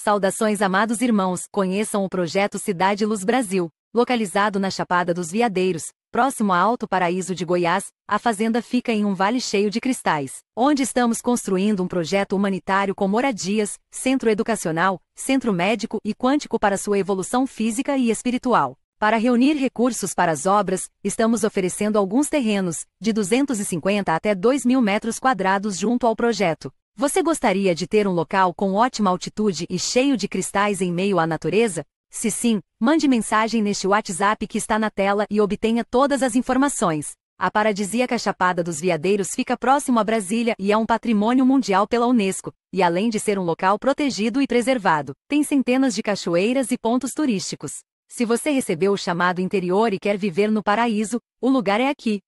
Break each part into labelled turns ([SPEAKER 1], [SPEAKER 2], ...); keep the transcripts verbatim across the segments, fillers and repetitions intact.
[SPEAKER 1] Saudações, amados irmãos, conheçam o projeto Cidade Luz Brasil. Localizado na Chapada dos Veadeiros, próximo a Alto Paraíso de Goiás, a fazenda fica em um vale cheio de cristais, onde estamos construindo um projeto humanitário com moradias, centro educacional, centro médico e quântico para sua evolução física e espiritual. Para reunir recursos para as obras, estamos oferecendo alguns terrenos, de duzentos e cinquenta até dois mil metros quadrados junto ao projeto. Você gostaria de ter um local com ótima altitude e cheio de cristais em meio à natureza? Se sim, mande mensagem neste WhatsApp que está na tela e obtenha todas as informações. A paradisíaca Chapada dos Veadeiros fica próximo a Brasília e é um patrimônio mundial pela Unesco, e além de ser um local protegido e preservado, tem centenas de cachoeiras e pontos turísticos. Se você recebeu o chamado interior e quer viver no paraíso, o lugar é aqui.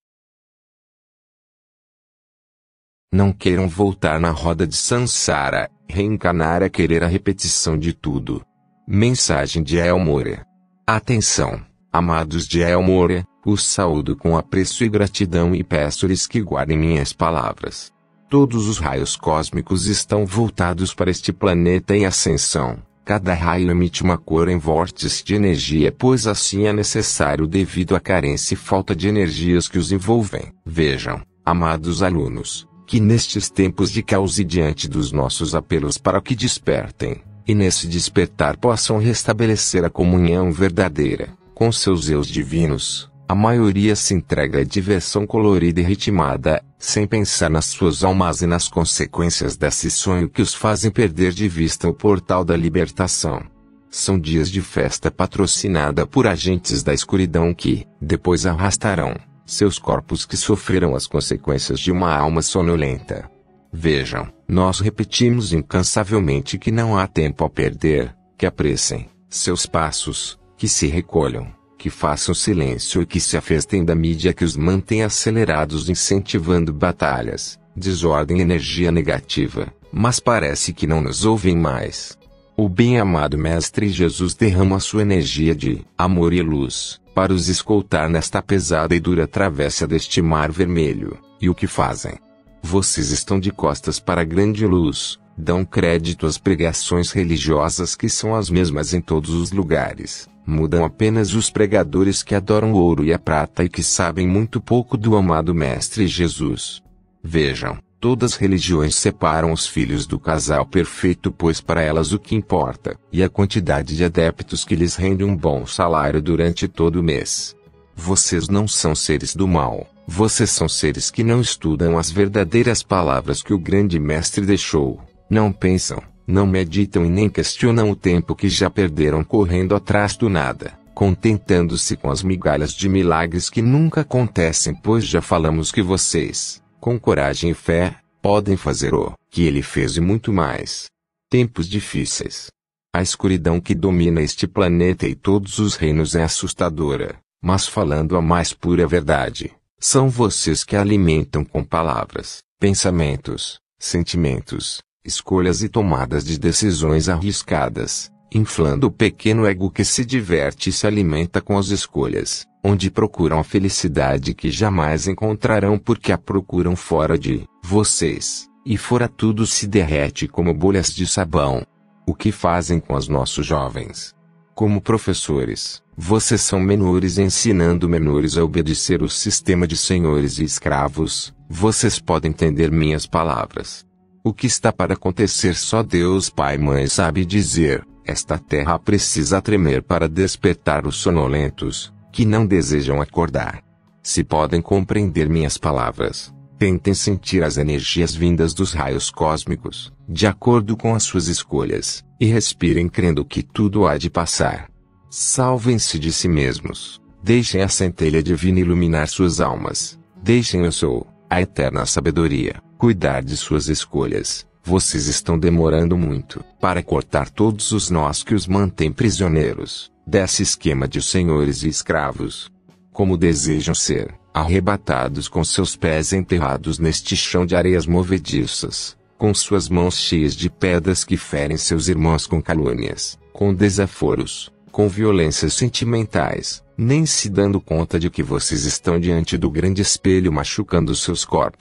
[SPEAKER 2] Não queiram voltar na roda de Sansara, reencarnar é querer a repetição de tudo. Mensagem de El Moura. Atenção, amados de El Moura, os saúdo com apreço e gratidão e peço-lhes que guardem minhas palavras. Todos os raios cósmicos estão voltados para este planeta em ascensão. Cada raio emite uma cor em vórtice de energia, pois assim é necessário devido à carência e falta de energias que os envolvem. Vejam, amados alunos, que nestes tempos de caos e diante dos nossos apelos para que despertem, e nesse despertar possam restabelecer a comunhão verdadeira, com seus eus divinos, a maioria se entrega à diversão colorida e ritmada, sem pensar nas suas almas e nas consequências desse sonho que os fazem perder de vista o portal da libertação. São dias de festa patrocinada por agentes da escuridão que, depois arrastarão, seus corpos que sofreram as consequências de uma alma sonolenta. Vejam, nós repetimos incansavelmente que não há tempo a perder, que apressem seus passos, que se recolham, que façam silêncio e que se afastem da mídia que os mantém acelerados incentivando batalhas, desordem e energia negativa, mas parece que não nos ouvem mais. O bem-amado Mestre Jesus derrama sua energia de amor e luz, para os escoltar nesta pesada e dura travessa deste mar vermelho, e o que fazem? Vocês estão de costas para a grande luz, dão crédito às pregações religiosas que são as mesmas em todos os lugares, mudam apenas os pregadores que adoram o ouro e a prata e que sabem muito pouco do amado Mestre Jesus. Vejam, todas as religiões separam os filhos do casal perfeito, pois para elas o que importa, e a quantidade de adeptos que lhes rende um bom salário durante todo o mês. Vocês não são seres do mal. Vocês são seres que não estudam as verdadeiras palavras que o grande mestre deixou, não pensam, não meditam e nem questionam o tempo que já perderam correndo atrás do nada, contentando-se com as migalhas de milagres que nunca acontecem, pois já falamos que vocês, com coragem e fé, podem fazer o que ele fez e muito mais. Tempos difíceis. A escuridão que domina este planeta e todos os reinos é assustadora, mas falando a mais pura verdade, são vocês que alimentam com palavras, pensamentos, sentimentos, escolhas e tomadas de decisões arriscadas, inflando o pequeno ego que se diverte e se alimenta com as escolhas, onde procuram a felicidade que jamais encontrarão porque a procuram fora de vocês, e fora tudo se derrete como bolhas de sabão. O que fazem com os nossos jovens? Como professores, vocês são menores ensinando menores a obedecer o sistema de senhores e escravos. Vocês podem entender minhas palavras. O que está para acontecer só Deus Pai e Mãe sabe dizer. Esta terra precisa tremer para despertar os sonolentos, que não desejam acordar. Se podem compreender minhas palavras, tentem sentir as energias vindas dos raios cósmicos, de acordo com as suas escolhas, e respirem crendo que tudo há de passar. Salvem-se de si mesmos, deixem a centelha divina iluminar suas almas, deixem eu sou, a eterna sabedoria, cuidar de suas escolhas. Vocês estão demorando muito para cortar todos os nós que os mantêm prisioneiros desse esquema de senhores e escravos. Como desejam ser arrebatados com seus pés enterrados neste chão de areias movediças, com suas mãos cheias de pedras que ferem seus irmãos com calúnias, com desaforos, com violências sentimentais, nem se dando conta de que vocês estão diante do grande espelho machucando seus corpos,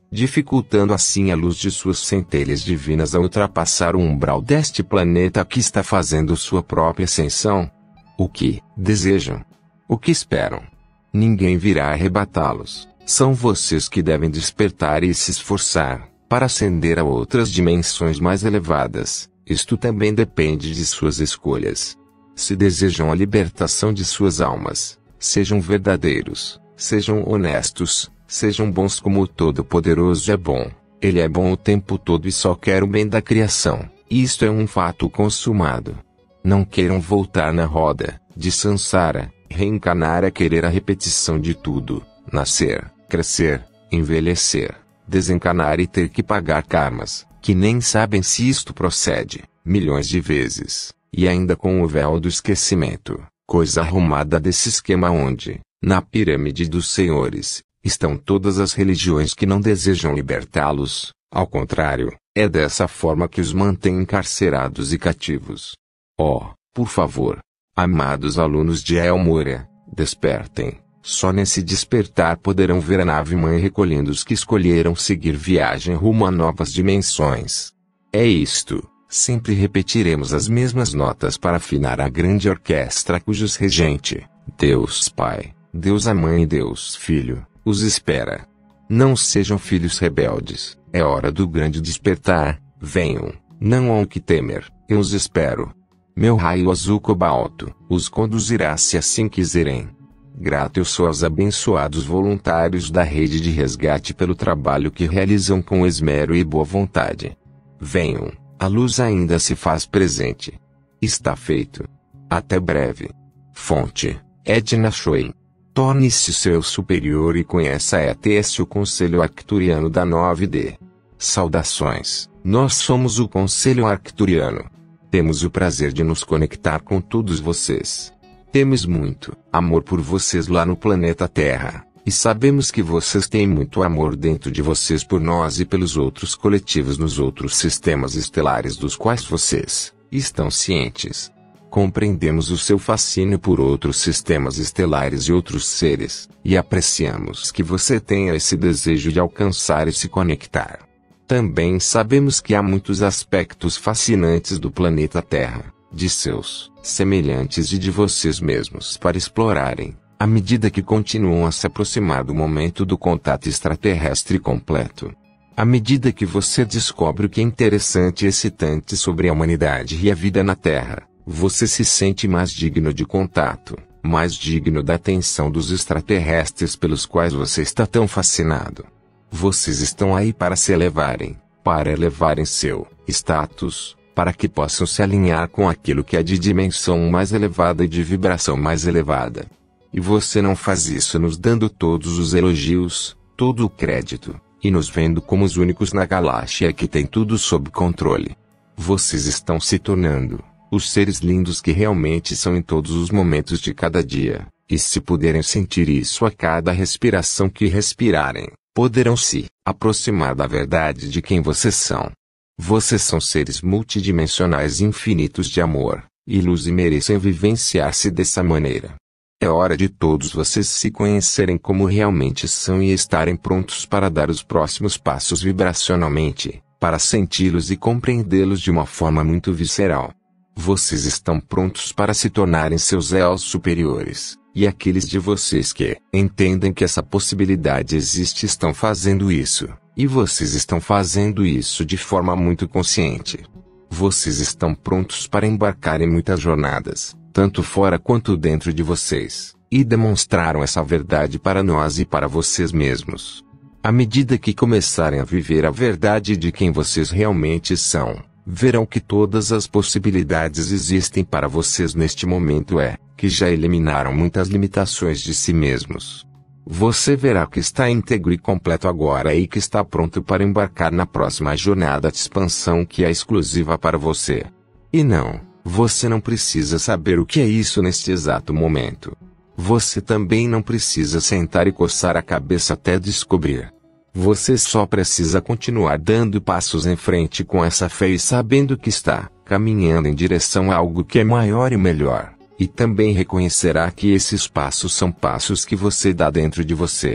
[SPEAKER 2] dificultando assim a luz de suas centelhas divinas a ultrapassar o umbral deste planeta que está fazendo sua própria ascensão. O que desejam? O que esperam? Ninguém virá arrebatá-los. São vocês que devem despertar e se esforçar para ascender a outras dimensões mais elevadas. Isto também depende de suas escolhas. Se desejam a libertação de suas almas, sejam verdadeiros, sejam honestos, sejam bons como o Todo-Poderoso é bom. Ele é bom o tempo todo e só quer o bem da criação. Isto é um fato consumado. Não queiram voltar na roda de Sansara, reencarnar a querer a repetição de tudo, nascer, crescer, envelhecer, desencarnar e ter que pagar karmas, que nem sabem se isto procede, milhões de vezes, e ainda com o véu do esquecimento, coisa arrumada desse esquema onde, na pirâmide dos senhores, estão todas as religiões que não desejam libertá-los. Ao contrário, é dessa forma que os mantém encarcerados e cativos. Oh, por favor, amados alunos de El Morya, despertem. Só nesse despertar poderão ver a nave-mãe recolhendo os que escolheram seguir viagem rumo a novas dimensões. É isto. Sempre repetiremos as mesmas notas para afinar a grande orquestra cujos regente, Deus Pai, Deus a Mãe e Deus Filho, os espera. Não sejam filhos rebeldes. É hora do grande despertar. Venham. Não há o que temer. Eu os espero. Meu raio azul cobalto os conduzirá se assim quiserem. Grato eu sou aos abençoados voluntários da rede de resgate pelo trabalho que realizam com esmero e boa vontade. Venham, a luz ainda se faz presente. Está feito. Até breve. Fonte: Edna Choi. Torne-se seu superior e conheça a E T S, o Conselho Arcturiano da nove D. Saudações, nós somos o Conselho Arcturiano. Temos o prazer de nos conectar com todos vocês. Temos muito amor por vocês lá no planeta Terra, e sabemos que vocês têm muito amor dentro de vocês por nós e pelos outros coletivos nos outros sistemas estelares dos quais vocês estão cientes. Compreendemos o seu fascínio por outros sistemas estelares e outros seres, e apreciamos que você tenha esse desejo de alcançar e se conectar. Também sabemos que há muitos aspectos fascinantes do planeta Terra, de seus semelhantes e de vocês mesmos para explorarem, à medida que continuam a se aproximar do momento do contato extraterrestre completo. À medida que você descobre o que é interessante e excitante sobre a humanidade e a vida na Terra, você se sente mais digno de contato, mais digno da atenção dos extraterrestres pelos quais você está tão fascinado. Vocês estão aí para se elevarem, para elevarem seu status, para que possam se alinhar com aquilo que é de dimensão mais elevada e de vibração mais elevada. E você não faz isso nos dando todos os elogios, todo o crédito, e nos vendo como os únicos na galáxia que tem tudo sob controle. Vocês estão se tornando os seres lindos que realmente são em todos os momentos de cada dia, e se puderem sentir isso a cada respiração que respirarem, poderão se aproximar da verdade de quem vocês são. Vocês são seres multidimensionais infinitos de amor e luz e merecem vivenciar-se dessa maneira. É hora de todos vocês se conhecerem como realmente são e estarem prontos para dar os próximos passos vibracionalmente, para senti-los e compreendê-los de uma forma muito visceral. Vocês estão prontos para se tornarem seus elos superiores, e aqueles de vocês que entendem que essa possibilidade existe estão fazendo isso, e vocês estão fazendo isso de forma muito consciente. Vocês estão prontos para embarcar em muitas jornadas, tanto fora quanto dentro de vocês, e demonstraram essa verdade para nós e para vocês mesmos. À medida que começarem a viver a verdade de quem vocês realmente são, verão que todas as possibilidades existem para vocês neste momento é, que já eliminaram muitas limitações de si mesmos. Você verá que está íntegro e completo agora e que está pronto para embarcar na próxima jornada de expansão que é exclusiva para você. E não, você não precisa saber o que é isso neste exato momento. Você também não precisa sentar e coçar a cabeça até descobrir. Você só precisa continuar dando passos em frente com essa fé e sabendo que está caminhando em direção a algo que é maior e melhor, e também reconhecerá que esses passos são passos que você dá dentro de você.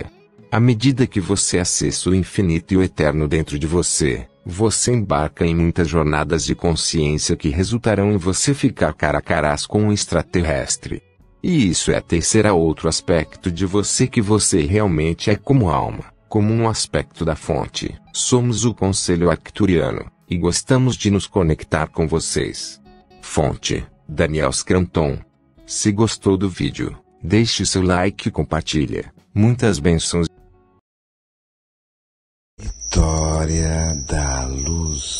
[SPEAKER 2] À medida que você acessa o infinito e o eterno dentro de você, você embarca em muitas jornadas de consciência que resultarão em você ficar cara a cara com um extraterrestre. E isso é terceira outro aspecto de você que você realmente é como alma, como um aspecto da fonte. Somos o Conselho Arcturiano, e gostamos de nos conectar com vocês. Fonte, Daniel Scranton. Se gostou do vídeo, deixe seu like e compartilha. Muitas bênçãos.
[SPEAKER 3] Vitória da Luz.